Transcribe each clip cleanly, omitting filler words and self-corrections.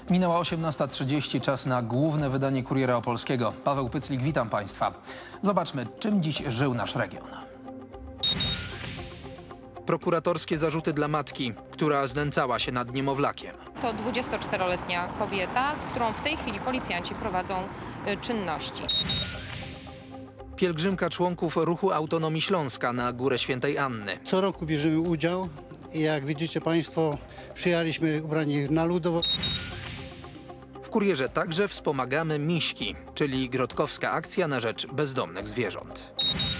Minęła 18:30, czas na główne wydanie Kuriera Opolskiego. Paweł Pyclik, witam Państwa. Zobaczmy, czym dziś żył nasz region. Prokuratorskie zarzuty dla matki, która znęcała się nad niemowlakiem. To 24-letnia kobieta, z którą w tej chwili policjanci prowadzą czynności. Pielgrzymka członków Ruchu Autonomii Śląska na Górę Świętej Anny. Co roku bierzemy udział i jak widzicie Państwo, przyjechaliśmy ubrani na ludowo. W Kurierze także wspomagamy Miśki, czyli grodkowska akcja na rzecz bezdomnych zwierząt.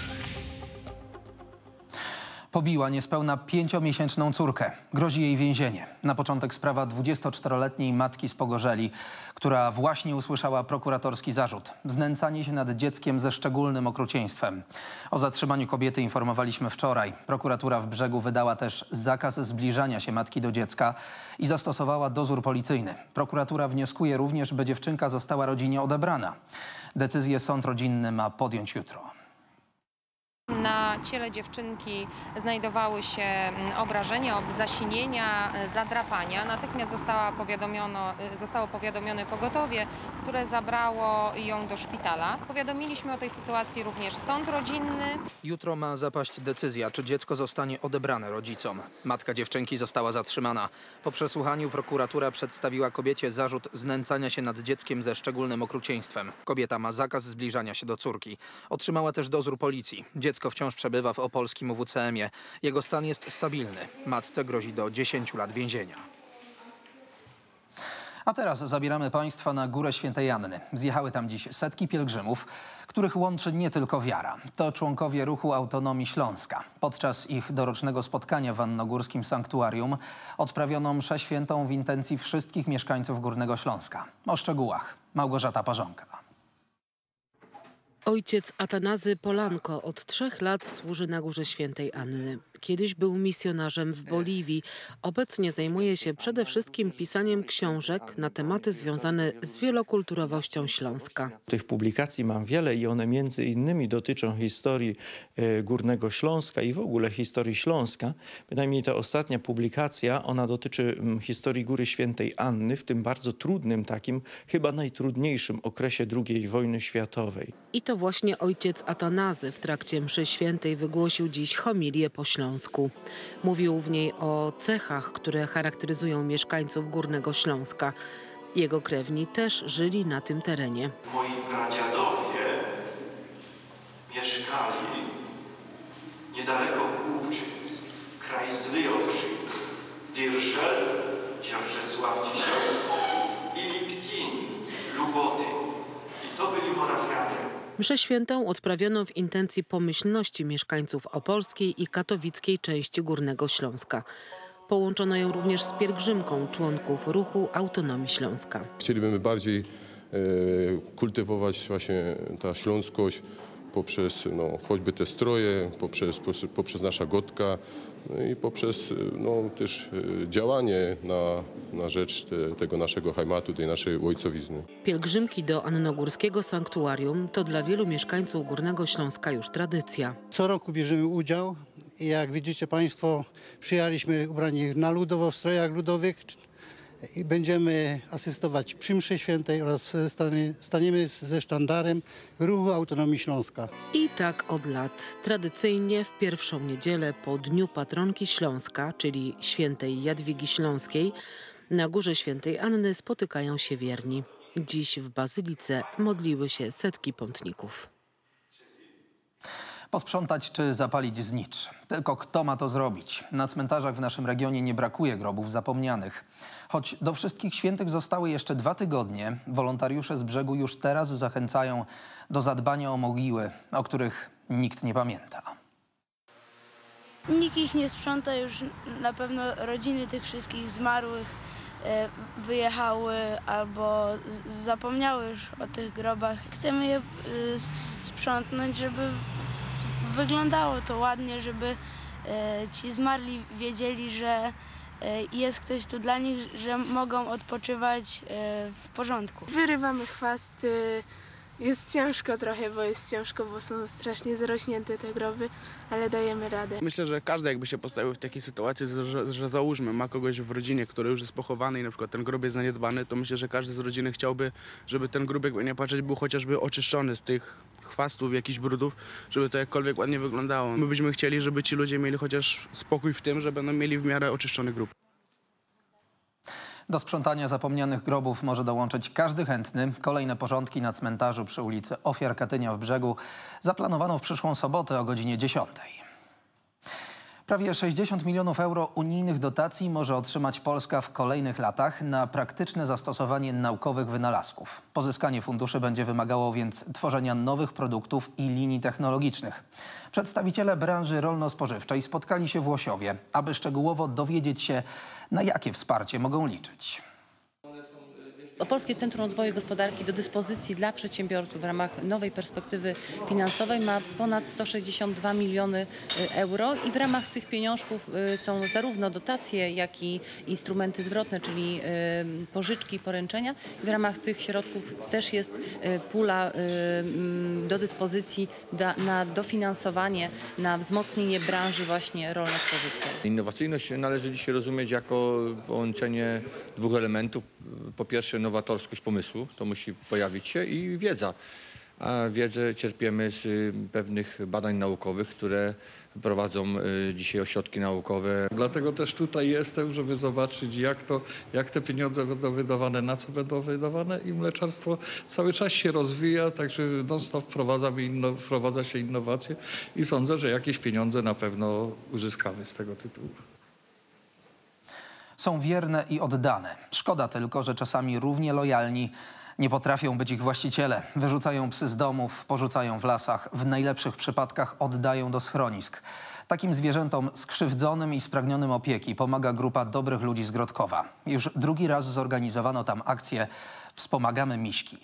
Pobiła niespełna 5-miesięczną córkę. Grozi jej więzienie. Na początek sprawa 24-letniej matki z Pogorzeli, która właśnie usłyszała prokuratorski zarzut. Znęcanie się nad dzieckiem ze szczególnym okrucieństwem. O zatrzymaniu kobiety informowaliśmy wczoraj. Prokuratura w Brzegu wydała też zakaz zbliżania się matki do dziecka i zastosowała dozór policyjny. Prokuratura wnioskuje również, by dziewczynka została rodzinie odebrana. Decyzję sąd rodzinny ma podjąć jutro. Na ciele dziewczynki znajdowały się obrażenia, zasinienia, zadrapania. Natychmiast zostało powiadomione pogotowie, które zabrało ją do szpitala. Powiadomiliśmy o tej sytuacji również sąd rodzinny. Jutro ma zapaść decyzja, czy dziecko zostanie odebrane rodzicom. Matka dziewczynki została zatrzymana. Po przesłuchaniu prokuratura przedstawiła kobiecie zarzut znęcania się nad dzieckiem ze szczególnym okrucieństwem. Kobieta ma zakaz zbliżania się do córki. Otrzymała też dozór policji. Dziecko wciąż przebywa w opolskim UWCM-ie. Jego stan jest stabilny. Matce grozi do 10 lat więzienia. A teraz zabieramy Państwa na Górę Świętej Anny. Zjechały tam dziś setki pielgrzymów, których łączy nie tylko wiara. To członkowie Ruchu Autonomii Śląska. Podczas ich dorocznego spotkania w Annogórskim Sanktuarium odprawiono mszę świętą w intencji wszystkich mieszkańców Górnego Śląska. O szczegółach Małgorzata Parzonka. Ojciec Atanazy Polanko od 3 lat służy na Górze Świętej Anny. Kiedyś był misjonarzem w Boliwii. Obecnie zajmuje się przede wszystkim pisaniem książek na tematy związane z wielokulturowością Śląska. Tych publikacji mam wiele i one między innymi dotyczą historii Górnego Śląska i w ogóle historii Śląska. Bynajmniej ta ostatnia publikacja, ona dotyczy historii Góry Świętej Anny w tym bardzo trudnym, takim chyba najtrudniejszym okresie II wojny światowej. I to właśnie ojciec Atanazy w trakcie mszy świętej wygłosił dziś homilię po śląsku. Mówił w niej o cechach, które charakteryzują mieszkańców Górnego Śląska. Jego krewni też żyli na tym terenie. Moi pradziadowie mieszkali niedaleko Głubczyc, kraj Zlyokrzyc, Dyrszel, Dzierżesław dzisiaj i Liptin, Lubotyn. I to byli Morawianie. Mszę świętą odprawiono w intencji pomyślności mieszkańców opolskiej i katowickiej części Górnego Śląska. Połączono ją również z pielgrzymką członków Ruchu Autonomii Śląska. Chcielibyśmy bardziej kultywować właśnie ta śląskość poprzez choćby te stroje, poprzez nasza gotka i poprzez też działanie na rzecz tego naszego heimatu, tej naszej ojcowizny. Pielgrzymki do Annogórskiego Sanktuarium to dla wielu mieszkańców Górnego Śląska już tradycja. Co roku bierzemy udział i jak widzicie Państwo, przyjechaliśmy ubrani na ludowo, w strojach ludowych i będziemy asystować przy mszy świętej oraz staniemy ze sztandarem Ruchu Autonomii Śląska. I tak od lat. Tradycyjnie w pierwszą niedzielę po Dniu Patronki Śląska, czyli świętej Jadwigi Śląskiej, na Górze Świętej Anny spotykają się wierni. Dziś w Bazylice modliły się setki pątników. Posprzątać czy zapalić znicz. Tylko kto ma to zrobić? Na cmentarzach w naszym regionie nie brakuje grobów zapomnianych. Choć do wszystkich świętych zostały jeszcze 2 tygodnie, wolontariusze z Brzegu już teraz zachęcają do zadbania o mogiły, o których nikt nie pamięta. Nikt ich nie sprząta, już na pewno rodziny tych wszystkich zmarłych wyjechały albo zapomniały już o tych grobach. Chcemy je sprzątnąć, żeby wyglądało to ładnie, żeby ci zmarli wiedzieli, że jest ktoś tu dla nich, że mogą odpoczywać w porządku. Wyrywamy chwasty, Jest ciężko trochę, bo są strasznie zarośnięte te groby, ale dajemy radę. Myślę, że każdy jakby się postawił w takiej sytuacji, że załóżmy, ma kogoś w rodzinie, który już jest pochowany i na przykład ten grób jest zaniedbany, to myślę, że każdy z rodziny chciałby, żeby ten grób, jakby nie patrzeć, był chociażby oczyszczony z tych chwastów, jakichś brudów, żeby to jakkolwiek ładnie wyglądało. My byśmy chcieli, żeby ci ludzie mieli chociaż spokój w tym, że będą mieli w miarę oczyszczony grób. Do sprzątania zapomnianych grobów może dołączyć każdy chętny. Kolejne porządki na cmentarzu przy ulicy Ofiar Katynia w Brzegu zaplanowano w przyszłą sobotę o godzinie 10. Prawie 60 milionów euro unijnych dotacji może otrzymać Polska w kolejnych latach na praktyczne zastosowanie naukowych wynalazków. Pozyskanie funduszy będzie wymagało więc tworzenia nowych produktów i linii technologicznych. Przedstawiciele branży rolno-spożywczej spotkali się w Łosiowie, aby szczegółowo dowiedzieć się, na jakie wsparcie mogą liczyć. Opolskie Centrum Rozwoju Gospodarki do dyspozycji dla przedsiębiorców w ramach nowej perspektywy finansowej ma ponad 162 miliony euro i w ramach tych pieniążków są zarówno dotacje, jak i instrumenty zwrotne, czyli pożyczki i poręczenia. W ramach tych środków też jest pula do dyspozycji na dofinansowanie, na wzmocnienie branży właśnie rolno-spożywczej. Innowacyjność należy dzisiaj rozumieć jako połączenie dwóch elementów. Po pierwsze nowatorskość pomysłu, to musi pojawić się, i wiedza. A wiedzę czerpiemy z pewnych badań naukowych, które prowadzą dzisiaj ośrodki naukowe. Dlatego też tutaj jestem, żeby zobaczyć, jak te pieniądze będą wydawane, na co będą wydawane, i mleczarstwo cały czas się rozwija, także non-stop wprowadza się innowacje i sądzę, że jakieś pieniądze na pewno uzyskamy z tego tytułu. Są wierne i oddane. Szkoda tylko, że czasami równie lojalni nie potrafią być ich właściciele. Wyrzucają psy z domów, porzucają w lasach, w najlepszych przypadkach oddają do schronisk. Takim zwierzętom skrzywdzonym i spragnionym opieki pomaga grupa dobrych ludzi z Grodkowa. Już drugi raz zorganizowano tam akcję Wspomagamy Miśki.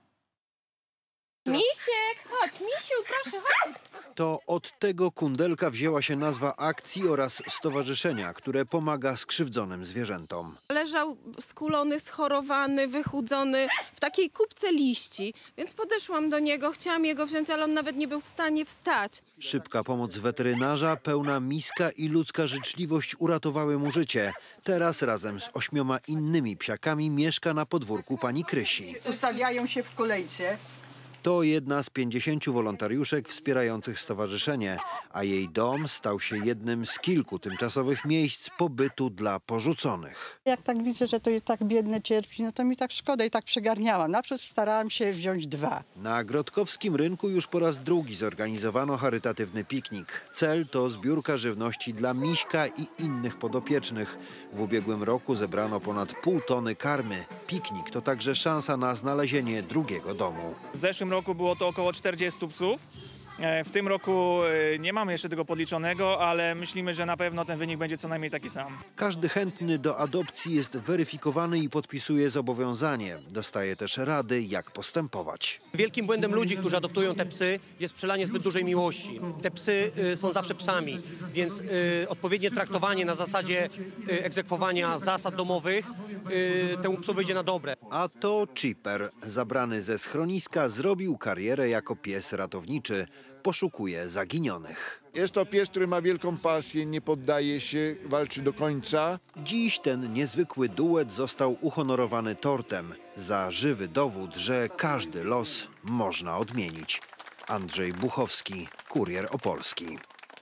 Misiek, chodź, misiu, proszę, chodź. To od tego kundelka wzięła się nazwa akcji oraz stowarzyszenia, które pomaga skrzywdzonym zwierzętom. Leżał skulony, schorowany, wychudzony w takiej kupce liści, więc podeszłam do niego, chciałam jego wziąć, ale on nawet nie był w stanie wstać. Szybka pomoc weterynarza, pełna miska i ludzka życzliwość uratowały mu życie. Teraz razem z 8 innymi psiakami mieszka na podwórku pani Krysi. Ustawiają się w kolejce. To jedna z 50 wolontariuszek wspierających stowarzyszenie, a jej dom stał się jednym z kilku tymczasowych miejsc pobytu dla porzuconych. Jak tak widzę, że to tak biedne cierpi, no to mi tak szkoda i tak przegarniałam. Naprzód starałam się wziąć 2. Na Grodkowskim Rynku już po raz drugi zorganizowano charytatywny piknik. Cel to zbiórka żywności dla Miśka i innych podopiecznych. W ubiegłym roku zebrano ponad 0,5 tony karmy. Piknik to także szansa na znalezienie drugiego domu. W zeszłym roku było to około 40 psów. W tym roku nie mamy jeszcze tego podliczonego, ale myślimy, że na pewno ten wynik będzie co najmniej taki sam. Każdy chętny do adopcji jest weryfikowany i podpisuje zobowiązanie. Dostaje też rady, jak postępować. Wielkim błędem ludzi, którzy adoptują te psy, jest przelanie zbyt dużej miłości. Te psy są zawsze psami, więc odpowiednie traktowanie na zasadzie egzekwowania zasad domowych temu psu wyjdzie na dobre. A to Chipper, zabrany ze schroniska, zrobił karierę jako pies ratowniczy. Poszukuje zaginionych. Jest to pies, który ma wielką pasję, nie poddaje się, walczy do końca. Dziś ten niezwykły duet został uhonorowany tortem za żywy dowód, że każdy los można odmienić. Andrzej Buchowski, Kurier Opolski.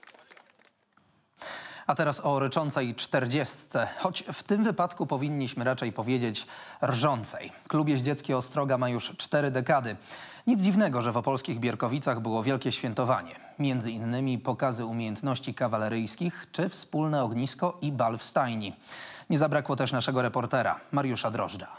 A teraz o ryczącej 40, choć w tym wypadku powinniśmy raczej powiedzieć rżącej. Klub jeździecki Ostroga ma już 4 dekady. Nic dziwnego, że w opolskich Bierkowicach było wielkie świętowanie. Między innymi pokazy umiejętności kawaleryjskich czy wspólne ognisko i bal w stajni. Nie zabrakło też naszego reportera, Mariusza Drożdża.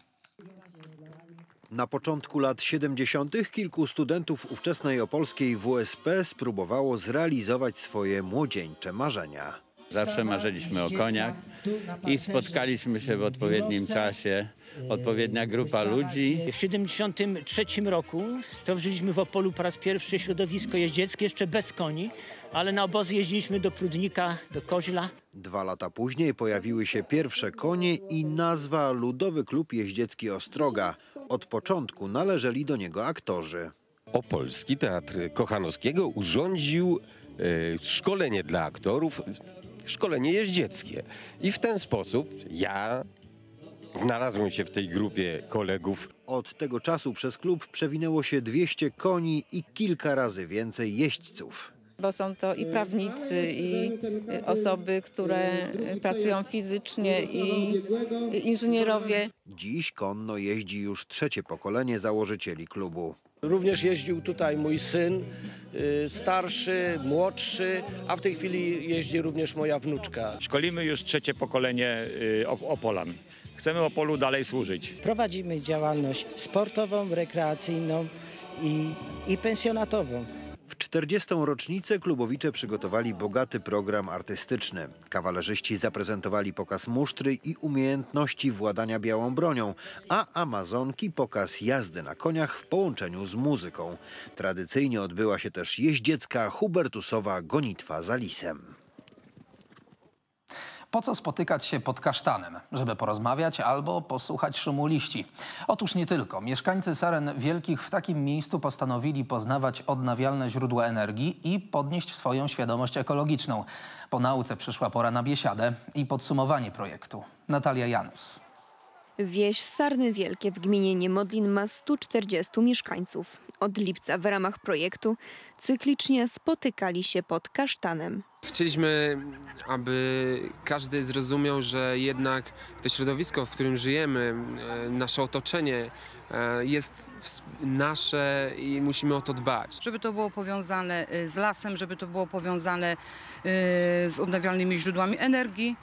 Na początku lat 70. kilku studentów ówczesnej opolskiej WSP spróbowało zrealizować swoje młodzieńcze marzenia. Zawsze marzyliśmy o koniach i spotkaliśmy się w odpowiednim czasie, odpowiednia grupa ludzi. W 1973 roku stworzyliśmy w Opolu po raz pierwszy środowisko jeździeckie, jeszcze bez koni, ale na obozy jeździliśmy do Prudnika, do Koźla. 2 lata później pojawiły się pierwsze konie i nazwa Ludowy Klub Jeździecki Ostroga. Od początku należeli do niego aktorzy. Opolski Teatr Kochanowskiego urządził szkolenie dla aktorów, szkolenie jeździeckie. I w ten sposób ja znalazłem się w tej grupie kolegów. Od tego czasu przez klub przewinęło się 200 koni i kilka razy więcej jeźdźców. Bo są to i prawnicy, i osoby, które pracują fizycznie, i inżynierowie. Dziś konno jeździ już 3. pokolenie założycieli klubu. Również jeździł tutaj mój syn, starszy, młodszy, a w tej chwili jeździ również moja wnuczka. Szkolimy już 3. pokolenie Opolan. Chcemy Opolu dalej służyć. Prowadzimy działalność sportową, rekreacyjną i pensjonatową. W 40. rocznicę klubowicze przygotowali bogaty program artystyczny. Kawalerzyści zaprezentowali pokaz musztry i umiejętności władania białą bronią, a amazonki pokaz jazdy na koniach w połączeniu z muzyką. Tradycyjnie odbyła się też jeździecka hubertusowa gonitwa za lisem. Po co spotykać się pod kasztanem? Żeby porozmawiać albo posłuchać szumu liści. Otóż nie tylko. Mieszkańcy Saren Wielkich w takim miejscu postanowili poznawać odnawialne źródła energii i podnieść swoją świadomość ekologiczną. Po nauce przyszła pora na biesiadę i podsumowanie projektu. Natalia Janus. Wieś Sarny Wielkie w gminie Niemodlin ma 140 mieszkańców. Od lipca w ramach projektu cyklicznie spotykali się pod kasztanem. Chcieliśmy, aby każdy zrozumiał, że jednak to środowisko, w którym żyjemy, nasze otoczenie jest nasze i musimy o to dbać. Żeby to było powiązane z lasem, żeby to było powiązane z odnawialnymi źródłami energii.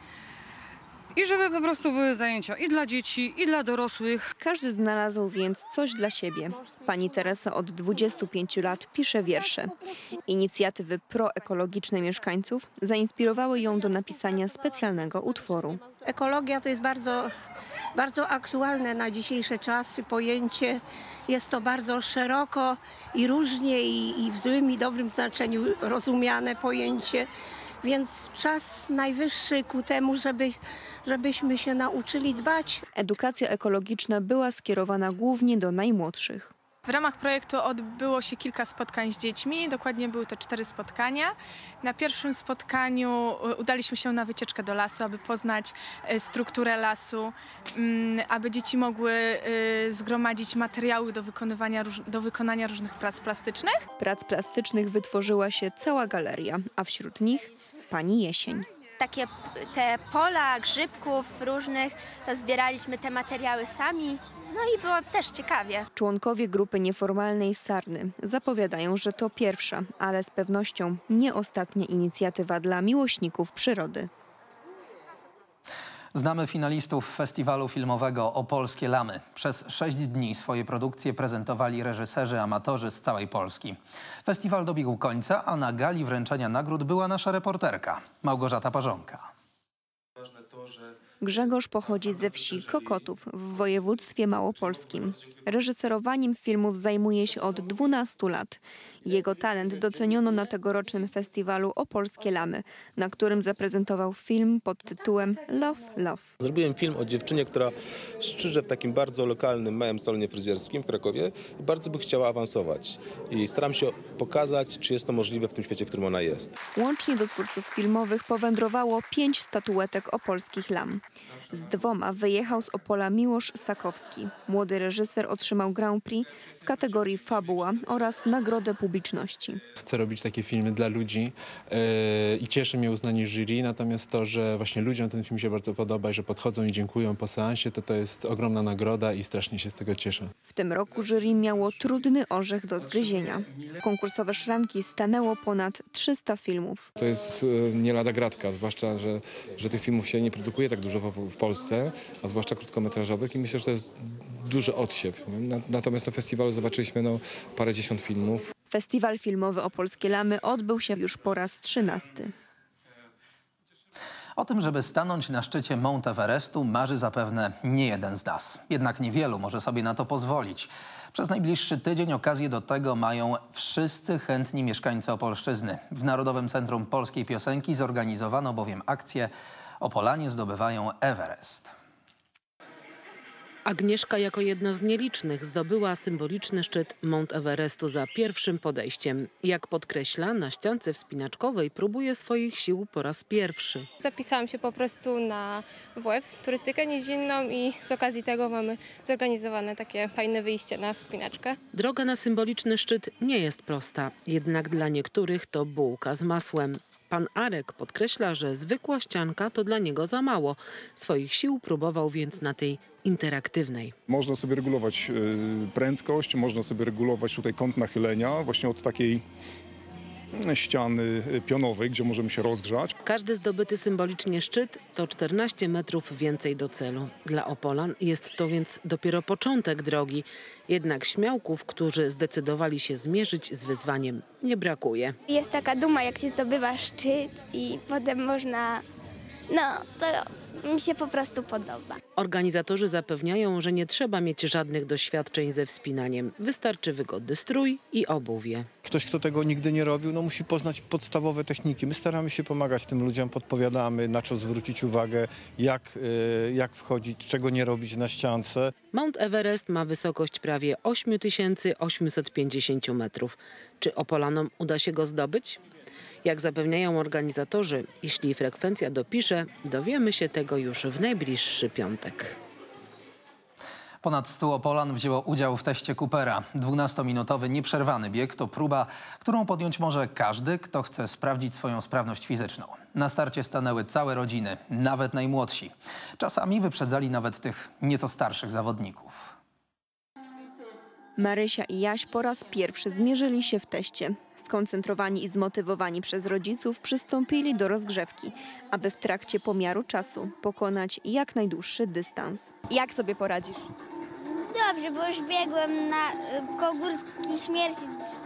I żeby po prostu były zajęcia i dla dzieci, i dla dorosłych. Każdy znalazł więc coś dla siebie. Pani Teresa od 25 lat pisze wiersze. Inicjatywy proekologiczne mieszkańców zainspirowały ją do napisania specjalnego utworu. Ekologia to jest bardzo aktualne na dzisiejsze czasy pojęcie. Jest to bardzo szeroko i różnie i w złym i dobrym znaczeniu rozumiane pojęcie. Więc czas najwyższy ku temu, żebyśmy się nauczyli dbać. Edukacja ekologiczna była skierowana głównie do najmłodszych. W ramach projektu odbyło się kilka spotkań z dziećmi, dokładnie były to 4 spotkania. Na pierwszym spotkaniu udaliśmy się na wycieczkę do lasu, aby poznać strukturę lasu, aby dzieci mogły zgromadzić materiały do wykonania różnych prac plastycznych. Prac plastycznych wytworzyła się cała galeria, a wśród nich pani Jesień. Takie te pola grzybków różnych, to zbieraliśmy te materiały sami. No i było też ciekawie. Członkowie grupy nieformalnej Sarny zapowiadają, że to pierwsza, ale z pewnością nie ostatnia inicjatywa dla miłośników przyrody. Znamy finalistów festiwalu filmowego Opolskie Lamy. Przez 6 dni swoje produkcje prezentowali reżyserzy amatorzy z całej Polski. Festiwal dobiegł końca, a na gali wręczenia nagród była nasza reporterka Małgorzata Parzonka. Grzegorz pochodzi ze wsi Kokotów w województwie małopolskim. Reżyserowaniem filmów zajmuje się od 12 lat. Jego talent doceniono na tegorocznym festiwalu Opolskie Lamy, na którym zaprezentował film pod tytułem Love, Love. Zrobiłem film o dziewczynie, która strzyże w takim bardzo lokalnym, małym salonie fryzjerskim w Krakowie i bardzo by chciała awansować. I staram się pokazać, czy jest to możliwe w tym świecie, w którym ona jest. Łącznie do twórców filmowych powędrowało 5 statuetek opolskich lam. Z 2 wyjechał z Opola Miłosz Sakowski. Młody reżyser otrzymał Grand Prix w kategorii Fabuła oraz Nagrodę Publiczności. Chcę robić takie filmy dla ludzi i cieszy mnie uznanie jury, natomiast to, że właśnie ludziom ten film się bardzo podoba i że podchodzą i dziękują po seansie, to jest ogromna nagroda i strasznie się z tego cieszę. W tym roku jury miało trudny orzech do zgryzienia. W konkursowe szranki stanęło ponad 300 filmów. To jest nie lada gratka, zwłaszcza, że tych filmów się nie produkuje tak dużo w Polsce, a zwłaszcza krótkometrażowych i myślę, że to jest duży odsiew. Natomiast na festiwalu zobaczyliśmy parędziesiąt filmów. Festiwal filmowy Opolskie Lamy odbył się już po raz 13. O tym, żeby stanąć na szczycie Mount Everestu, marzy zapewne nie jeden z nas. Jednak niewielu może sobie na to pozwolić. Przez najbliższy tydzień okazję do tego mają wszyscy chętni mieszkańcy Opolszczyzny. W Narodowym Centrum Polskiej Piosenki zorganizowano bowiem akcję „Opolanie zdobywają Everest”. Agnieszka jako jedna z nielicznych zdobyła symboliczny szczyt Mount Everestu za pierwszym podejściem. Jak podkreśla, na ściance wspinaczkowej próbuje swoich sił po raz pierwszy. Zapisałam się po prostu na WF, turystykę nizinną, i z okazji tego mamy zorganizowane takie fajne wyjście na wspinaczkę. Droga na symboliczny szczyt nie jest prosta, jednak dla niektórych to bułka z masłem. Pan Arek podkreśla, że zwykła ścianka to dla niego za mało. Swoich sił próbował więc na tej interaktywnej. Można sobie regulować prędkość, można sobie regulować tutaj kąt nachylenia właśnie od takiej ściany pionowej, gdzie możemy się rozgrzać. Każdy zdobyty symbolicznie szczyt to 14 metrów więcej do celu. Dla Opolan jest to więc dopiero początek drogi. Jednak śmiałków, którzy zdecydowali się zmierzyć z wyzwaniem, nie brakuje. Jest taka duma, jak się zdobywa szczyt i potem można... to mi się po prostu podoba. Organizatorzy zapewniają, że nie trzeba mieć żadnych doświadczeń ze wspinaniem. Wystarczy wygodny strój i obuwie. Ktoś, kto tego nigdy nie robił, musi poznać podstawowe techniki. My staramy się pomagać tym ludziom, podpowiadamy, na co zwrócić uwagę, jak wchodzić, czego nie robić na ściance. Mount Everest ma wysokość prawie 8850 metrów. Czy Opolanom uda się go zdobyć? Jak zapewniają organizatorzy, jeśli frekwencja dopisze, dowiemy się tego już w najbliższy piątek. Ponad 100 Opolan wzięło udział w teście Coopera. 12-minutowy nieprzerwany bieg to próba, którą podjąć może każdy, kto chce sprawdzić swoją sprawność fizyczną. Na starcie stanęły całe rodziny, nawet najmłodsi. Czasami wyprzedzali nawet tych nieco starszych zawodników. Marysia i Jaś po raz pierwszy zmierzyli się w teście. Skoncentrowani i zmotywowani przez rodziców przystąpili do rozgrzewki, aby w trakcie pomiaru czasu pokonać jak najdłuższy dystans. Jak sobie poradzisz? Dobrze, bo już biegłem na Kogórski Śmierci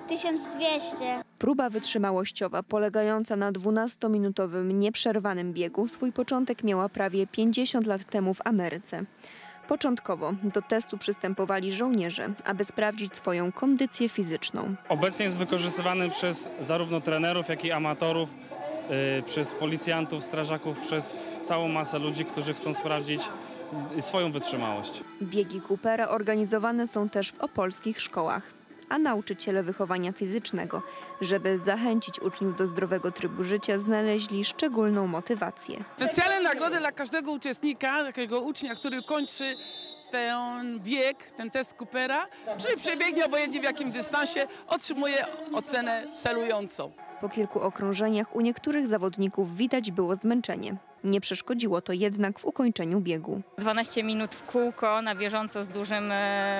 1200. Próba wytrzymałościowa polegająca na 12-minutowym nieprzerwanym biegu swój początek miała prawie 50 lat temu w Ameryce. Początkowo do testu przystępowali żołnierze, aby sprawdzić swoją kondycję fizyczną. Obecnie jest wykorzystywany przez zarówno trenerów, jak i amatorów, przez policjantów, strażaków, przez całą masę ludzi, którzy chcą sprawdzić swoją wytrzymałość. Biegi Coopera organizowane są też w opolskich szkołach, a nauczyciele wychowania fizycznego, żeby zachęcić uczniów do zdrowego trybu życia, znaleźli szczególną motywację. Specjalne nagrody dla każdego uczestnika, takiego ucznia, który kończy ten bieg, ten test Coopera, czyli przebiegnie obojętnie w jakim dystansie, otrzymuje ocenę celującą. Po kilku okrążeniach u niektórych zawodników widać było zmęczenie. Nie przeszkodziło to jednak w ukończeniu biegu. 12 minut w kółko na bieżąco z dużym,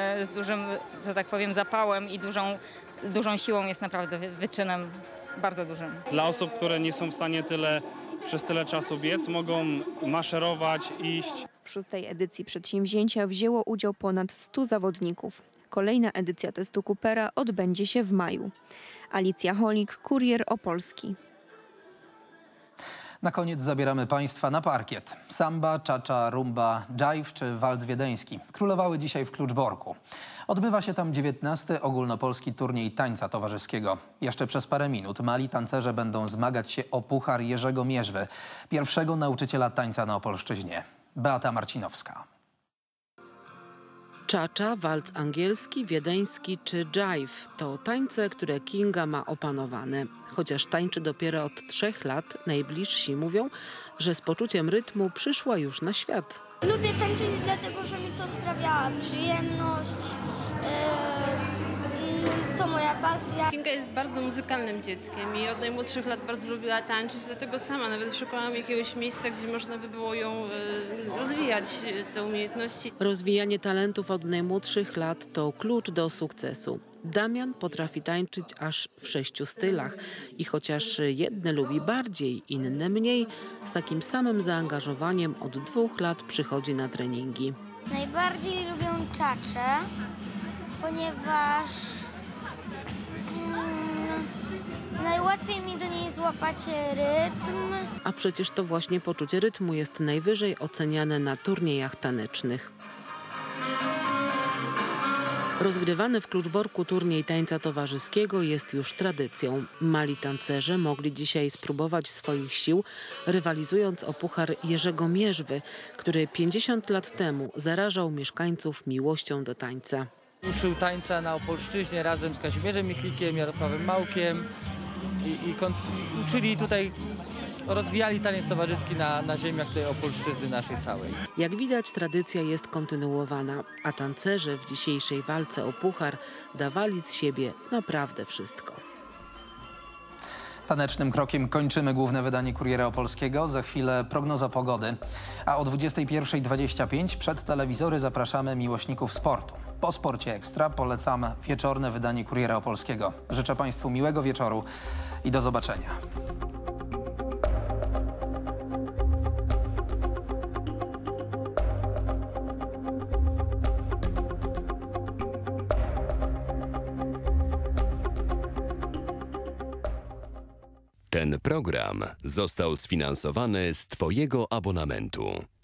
że tak powiem, zapałem i dużą siłą jest naprawdę wyczynem bardzo dużym. Dla osób, które nie są w stanie przez tyle czasu biec, mogą maszerować, iść. W 6. edycji przedsięwzięcia wzięło udział ponad 100 zawodników. Kolejna edycja testu Coopera odbędzie się w maju. Alicja Holik, Kurier Opolski. Na koniec zabieramy Państwa na parkiet. Samba, czacza, rumba, dżajw czy walc wiedeński królowały dzisiaj w Kluczborku. Odbywa się tam 19. ogólnopolski turniej tańca towarzyskiego. Jeszcze przez parę minut mali tancerze będą zmagać się o puchar Jerzego Mierzwy, pierwszego nauczyciela tańca na Opolszczyźnie. Beata Marcinowska. Czacza, walc angielski, wiedeński czy dżajw to tańce, które Kinga ma opanowane. Chociaż tańczy dopiero od 3 lat, najbliżsi mówią, że z poczuciem rytmu przyszła już na świat. Lubię tańczyć dlatego, że mi to sprawia przyjemność. To moja pasja. Kinga jest bardzo muzykalnym dzieckiem i od najmłodszych lat bardzo lubiła tańczyć, dlatego sama nawet szukałam jakiegoś miejsca, gdzie można by było ją rozwijać, te umiejętności. Rozwijanie talentów od najmłodszych lat to klucz do sukcesu. Damian potrafi tańczyć aż w 6 stylach i chociaż jedne lubi bardziej, inne mniej, z takim samym zaangażowaniem od 2 lat przychodzi na treningi. Najbardziej lubię czaczę, ponieważ Najłatwiej mi do niej złapać rytm. A przecież to właśnie poczucie rytmu jest najwyżej oceniane na turniejach tanecznych. Rozgrywany w Kluczborku turniej tańca towarzyskiego jest już tradycją. Mali tancerze mogli dzisiaj spróbować swoich sił, rywalizując o puchar Jerzego Mierzwy, który 50 lat temu zarażał mieszkańców miłością do tańca. Uczył tańca na Opolszczyźnie razem z Kazimierzem Michlikiem, Jarosławem Małkiem i uczyli tutaj, rozwijali taniec towarzyski na ziemiach tej Opolszczyzny naszej całej. Jak widać, tradycja jest kontynuowana, a tancerze w dzisiejszej walce o puchar dawali z siebie naprawdę wszystko. Tanecznym krokiem kończymy główne wydanie Kuriera Opolskiego. Za chwilę prognoza pogody. A o 21:25 przed telewizory zapraszamy miłośników sportu. Po Sporcie Ekstra polecam wieczorne wydanie Kuriera Opolskiego. Życzę Państwu miłego wieczoru i do zobaczenia. Ten program został sfinansowany z Twojego abonamentu.